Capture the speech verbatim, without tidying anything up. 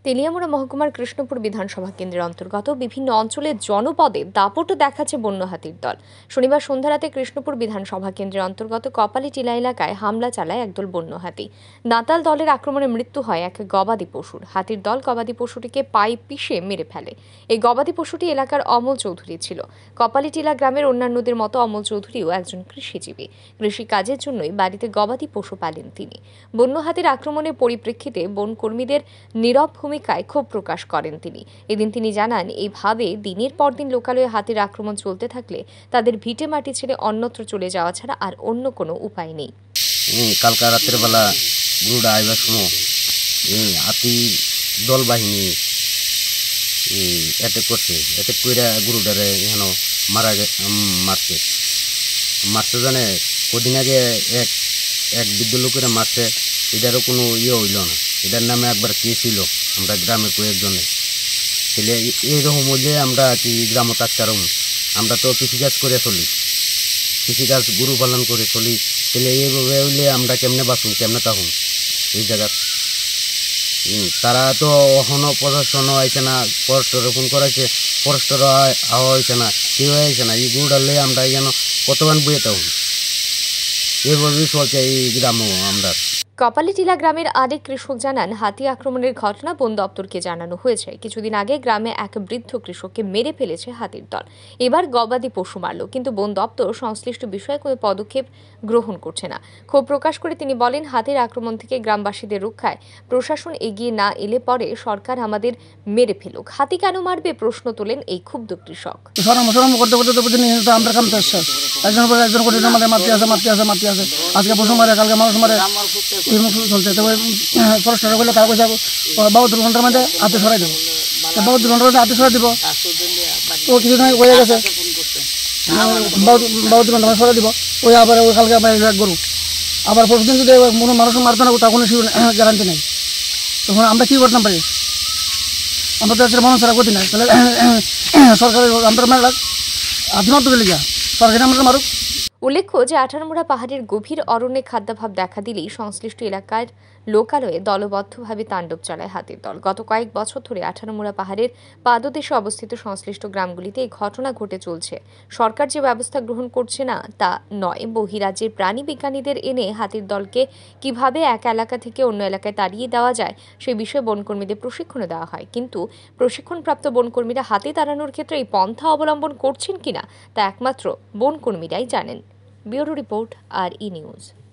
তেলিয়ামুড়া মহকুমার কৃষ্ণপুর বিধানসভা কেন্দ্রের অন্তর্গত বিভিন্ন অঞ্চলের জনপদে দাপট দেখাচ্ছে বন্য হাতির দল। শনিবার সন্ধ্যারাতে কৃষ্ণপুর বিধানসভা কেন্দ্রের অন্তর্গত কপালি টিলা এলাকায় হামলা চালায় একদল বন্য হাতি। দাঁতাল দলের আক্রমণে মৃত্যু হয় এক গবাদি পশুর। হাতির দল গবাদি পশুটিকে পায়ে পিষে মেরে ফেলে। এই গবাদি পশুটি এলাকার অমল চৌধুরী ছিল। কপালি টিলা গ্রামের অন্যান্যদের মতো অমল চৌধুরীও একজন কৃষিজীবী। কৃষি কাজের জন্যই বাড়িতে গবাদি পশু পালেন তিনি। বন্য হাতির আক্রমণের পরিপ্রেক্ষিতে বনকর্মীদের নীরব ভূমিকায় ক্ষোভ প্রকাশ করেন তিনি। এদিন তিনি জানান, এইভাবে দিনের পর দিন লোকালয়ে হাতির আক্রমণ চলতে থাকলে তাদের ভিটে মাটি ছেড়ে অন্যত্র চলে যাওয়া ছাড়া আর অন্য কোনো উপায় নেই। কালকা রাতের বেলা গুরুডা আইবার সময় হাতি দল বাহিনী অ্যাটাক করছে। অ্যাটাক করে গুরুডারে যেন মারা মারছে মারছে জানে কদিন আগে এক এক বৃদ্ধ লোকেরা মারছে। এটারও কোনো ইয়ে হইল না। এটার নামে একবার কেস হইল আমরা গ্রামের কয়েকজনে। তাহলে এইরকম হইলে আমরা কি গ্রামে থাকতাম? আমরা তো কৃষিকাজ করে চলি, কৃষিকাজ গরু পালন করে চলি। তাহলে এইভাবে হইলে আমরা কেমনে বাঁচুন, কেমনে থাকুন এই জায়গা? তারা তো এখনও প্রশাসনও আইছে না, ফরেস্টরে ফোন করাইছে, ফরেস্টর আওয়া হয়েছে না, কেউ আইছে না। এই গরুটা লয়ে আমরা যেন কতক্ষণ বইয়ে থাকুন? এইভাবেই চলছে এই গ্রামও আমরা। কপালিটিলা গ্রামের আরেক কৃষক জানান, হাতি আক্রমণের ঘটনা বন দপ্তরকে জানানো হয়েছে। কিছুদিন আগে গ্রামে এক বৃদ্ধ কৃষককে মেরে ফেলেছে হাতির দল। এবার গবাদি পশু মারল, কিন্তু বন দপ্তর সংশ্লিষ্ট বিষয়ে কোনো পদক্ষেপ গ্রহণ করছে না। ক্ষোভ প্রকাশ করে তিনি বলেন, হাতির আক্রমণ থেকে গ্রামবাসীদের রক্ষায় প্রশাসন এগিয়ে না এলে পরে সরকার আমাদের মেরে ফেলুক। হাতি কেন মারবে প্রশ্ন তোলেন এই ক্ষুব্ধ কৃষক। আজকে পশু মারে, কালকে মানুষ মারে, চলছে। তবে ফরেস্টার বলে তারা কইছে বাহাত্তর ঘন্টার মধ্যে হাতে সরাই দেবো। বাহাত্তর ঘন্টার মধ্যে হাতে সরাই দিব। ও কিছু সময় হয়ে গেছে, বাহাত্তর ঘন্টার মধ্যে সরাই দিব। ওই আবার ওই কালকে আবার গরু আবার প্রতিদিন যদি কোনো মানুষ মারতো না, তখন গ্যারান্টি নেই। তখন আমরা কী করতাম পারি? আমরা তো আসলে মানুষ ছাড়া গতি নাই। তাহলে সরকারের আমরা মারলাম হাতি মারতে গেলে গিয়া সরকারি আমরা মারুক। উল্লেখ্য যে আঠারমুড়া পাহাড়ের গভীর অরণ্যে খাদ্যাভাব দেখা দিলেই সংশ্লিষ্ট এলাকার লোকালয়ে দলবদ্ধভাবে তাণ্ডব চালায় হাতির দল। গত কয়েক বছর ধরে আঠারমুড়া পাহাড়ের পাদদেশে অবস্থিত সংশ্লিষ্ট গ্রামগুলিতে এই ঘটনা ঘটে চলছে। সরকার যে ব্যবস্থা গ্রহণ করছে না তা নয়, বহিরাজ্যের প্রাণী বিজ্ঞানীদের এনে হাতির দলকে কিভাবে এক এলাকা থেকে অন্য এলাকায় তাড়িয়ে দেওয়া যায় সে বিষয়ে বনকর্মীদের প্রশিক্ষণও দেওয়া হয়। কিন্তু প্রশিক্ষণপ্রাপ্ত বনকর্মীরা হাতি তাড়ানোর ক্ষেত্রে এই পন্থা অবলম্বন করছেন কিনা তা একমাত্র বনকর্মীরাই জানেন। ব্যুরো রিপোর্ট, আর ই নিউজ।